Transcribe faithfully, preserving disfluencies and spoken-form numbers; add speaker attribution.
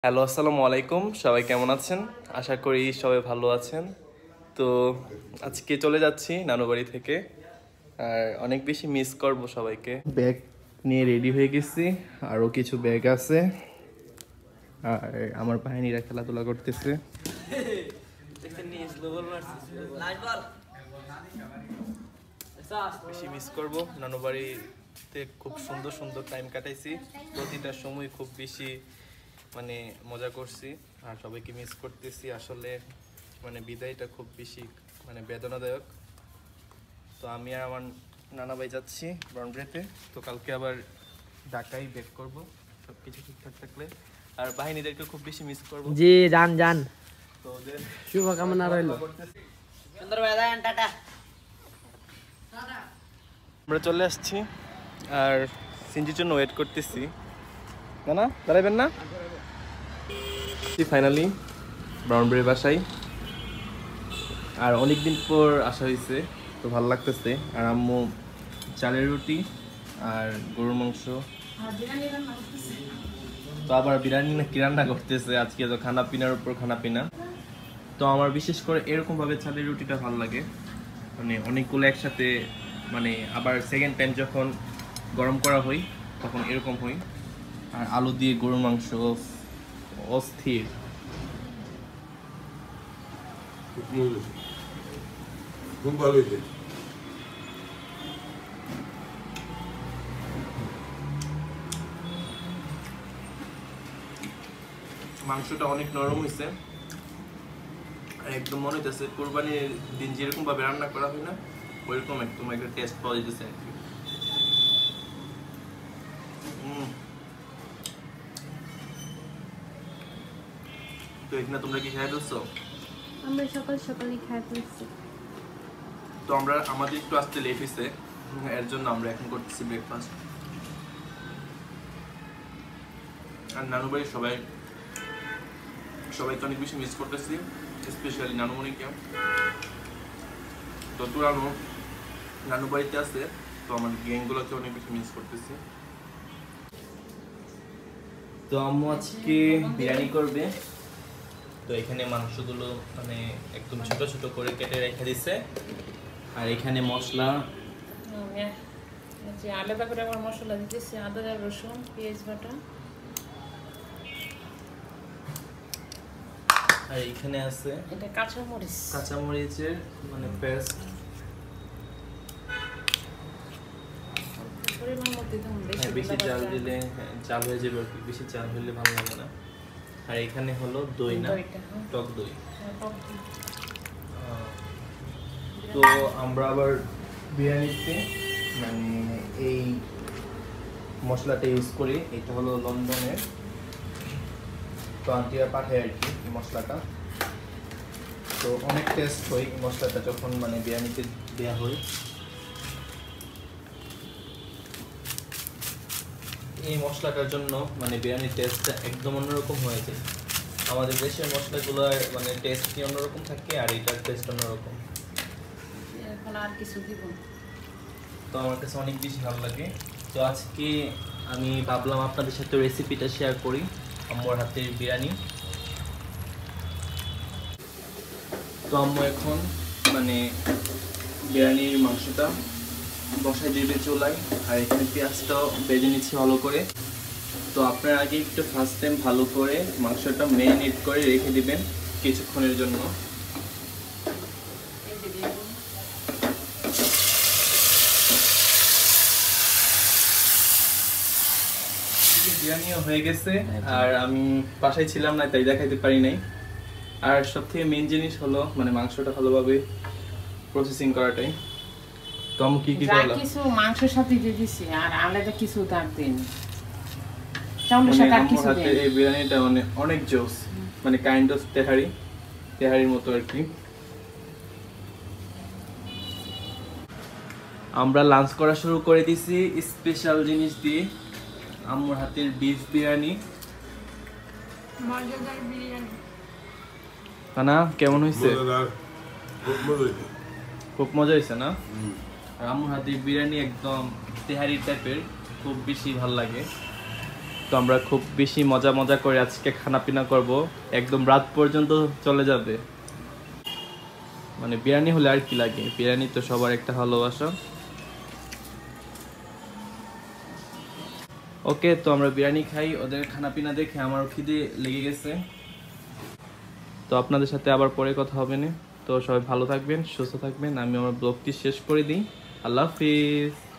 Speaker 1: Hello, আসসালামু আলাইকুম। সবাই কেমন আছেন? আশা করি সবাই ভালো আছেন। তো আজকে চলে যাচ্ছি নানু বাড়ি থেকে, আর অনেক বেশি মিস করব সবাইকে। ব্যাগ নিয়ে রেডি হয়ে গেছি, আরও কিছু ব্যাগ আছে, আর আমার বাহিনীরা খেলাধুলা করতেছে। বেশি মিস করব নানু বাড়িতে। খুব সুন্দর সুন্দর টাইম কাটাইছি, প্রতিটা সময় খুব বেশি মানে মজা করছি, আর সবাইকে মিস করতেছি। আসলে মানে বিদায়টা খুব বেশি মানে বেদনাদায়ক। তো আমি আর আমার নানা ভাই যাচ্ছি ব্রাউনব্রেতে। তো কালকে আবার ঢাকায় ব্যাক করব, সব কিছু ঠিকঠাক থাকলে। আর বাহিনীদেরকে খুব বেশি মিস করব।
Speaker 2: জি যান যান,
Speaker 1: তো ওদের
Speaker 2: শুভকামনা রইল।
Speaker 3: সুন্দর ভাই যান, টাটা।
Speaker 1: আমরা চলে আসছি, আর সিনজির জন্য ওয়েট করতেছি। না না দাঁড়াবেন না। ফাইনালি ব্রাউনবেরির বাসায়, আর অনেকদিন পর আসা হয়েছে, তো ভালো লাগতেছে। আর আম্মু চালের রুটি আর গরুর মাংস, তো আবার বিরিয়ানি না কি রান্না করতেছে আজকে। তো খানা পিনার উপর খানা পিনা। তো আমার বিশেষ করে এরকম ভাবে চালের রুটিটা ভালো লাগে, মানে অনেকগুলো একসাথে, মানে আবার সেকেন্ড টাইম যখন গরম করা হয় তখন এরকম হয়। আর আলু দিয়ে গরুর মাংস অস্থির।
Speaker 4: খুব ভালো হয়েছে।
Speaker 1: মাংসটা অনেক নরম হয়েছে, আর একদম মনে হইতেছে কোরবানির দিন যেরকম ভাবে রান্না করা হয় না, ওইরকম একদম একটা টেস্ট পাওয়া যেতেছে আর কি। তো এখানে তোমরা কি খেয়ে ফেলছো?
Speaker 5: আমরা সকাল সকালই খাই ফেলছি।
Speaker 1: তো আমরা আমাদের একটু আসতে লেট হয়েছে, এর জন্য আমরা এখন করতেছি ব্রেকফাস্ট। আর নানু বাড়ির সবাই সবাইকে অনেক বেশি মিস করতেছি, স্পেশালি নানুমণিকে। তো তুরানো নানু বাড়িতে আছে, তো আমার গ্যাংগুলোকে অনেক বেশি মিস করতেছি। তো আম্মু আজকে বিরিয়ানি করবে। তো এখানে মাংসগুলো মানে একদম ছোট ছোট করে কেটে রেখে দিছে, আর এখানে মশলা
Speaker 3: আলাদা করে আমার মশলা দিতেছি, আদা রসুন পেঁয়াজ বাটা।
Speaker 1: আর এখানে আছে
Speaker 3: এটা কাঁচা মরিচ,
Speaker 1: কাঁচা মরিচের মানে পেস্ট।
Speaker 3: পরিমাণ মতো দিতে হবে, বেশি
Speaker 1: বেশি চাল দিলে চাল হয়ে যাবে, বেশি চাল হলে ভালো লাগে না। আর এখানে হলো দই, না টক দই। তো আমরা আবার বিরিয়ানিতে মানে এই মশলাটা ইউজ করি, এটা হলো লন্ডনের, তো আন্টিরা পাঠায় আর কি এই মশলাটা। তো অনেক টেস্ট হয় এই মশলাটা যখন মানে বিরিয়ানিতে দেওয়া হয়। এই মশলাটার জন্য মানে বিরিয়ানির টেস্টটা একদম অন্যরকম হয়ে যায়। আমাদের দেশের মশলাগুলোর মানে টেস্ট অন্যরকম থাকে, আর এটার টেস্ট অন্যরকম।
Speaker 3: এখন আর কিছু দিব,
Speaker 1: তো আমার কাছে অনেক বেশি ভালো লাগে। তো আজকে আমি ভাবলাম আপনাদের সাথে রেসিপিটা শেয়ার করি, আম্মুর হাতের বিরিয়ানি। তো আম্মু এখন মানে বিরিয়ানির মাংসটা বসায় দিবে চুলায়, আর এখানে পেঁয়াজটাও বেজে নিচ্ছি ভালো করে। তো আপনার আগে একটু ফার্স্ট টাইম ভালো করে মাংসটা ম্যারিনেট করে রেখে দিবেন কিছুক্ষণের জন্য। বিরিয়ানিও হয়ে গেছে, আর আমি বাসায় ছিলাম না তাই দেখাইতে পারি নাই। আর সব থেকে মেন জিনিস হলো মানে মাংসটা ভালোভাবে প্রসেসিং করাটাই। তো আমি কি কি করলাম,
Speaker 3: কিছু মাংসের সাথে দিয়ে দিছি, আর আলাদা কিছু দাগ দিন, চাউলের সাথে আর কিছু দিন।
Speaker 1: এই বিরিয়ানিটা মানে অনেক জোস, মানে কাইন্ড অফ তেহারি তেহারির মতো আর কি। আমরা লাঞ্চ করা শুরু করে দিছি স্পেশাল জিনিস দিয়ে, আম্মুর হাতের বিফ বিরিয়ানি।
Speaker 5: মজাদার বিরিয়ানি।
Speaker 1: না কেমন হয়েছে? খুব মজা হয়েছে না? আর আম্মুর হাতের বিরিয়ানি একদম তেহারি টাইপের, খুব বেশি ভালো লাগে। তো আমরা খুব বেশি মজা মজা করে আজকে খানা পিনা করব, একদম রাত পর্যন্ত চলে যাবে। মানে বিরিয়ানি হলে আর কি লাগে, বিরিয়ানি তো সবার একটা ভালোবাসা। ওকে, তো আমরা বিরিয়ানি খাই, ওদের খানা পিনা দেখে আমারও খিদে লেগে গেছে। তো আপনাদের সাথে আবার পরে কথা হবে না। তো সবাই ভালো থাকবেন, সুস্থ থাকবেন। আমি আমার ব্লগটি শেষ করে দিই। আল্লাহ হাফিজ।